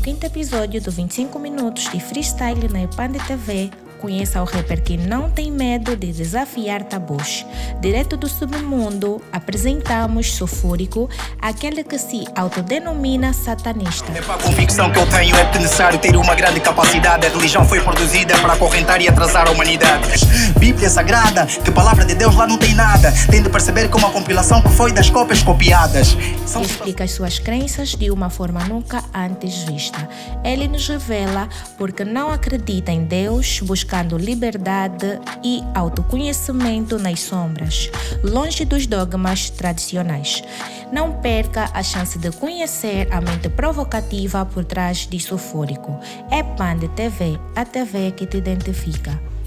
quinto episódio do 25 minutos de freestyle na Epande TV, conheça o rapper que não tem medo de desafiar tabus. Direto do submundo, apresentamos Sulfúrico, aquele que se autodenomina satanista. A convicção que eu tenho é que necessário ter uma grande capacidade. A religião foi produzida para acorrentar e atrasar a humanidade. Bíblia Sagrada, que palavra de Deus lá não tem nada. Tem de perceber que uma compilação que foi das cópias copiadas. Ele explica as suas crenças de uma forma nunca antes vista. Ele nos revela porque não acredita em Deus, buscando liberdade e autoconhecimento nas sombras, longe dos dogmas tradicionais. Não perca a chance de conhecer a mente provocativa por trás de Sulfúrico. Epande TV, a TV que te identifica.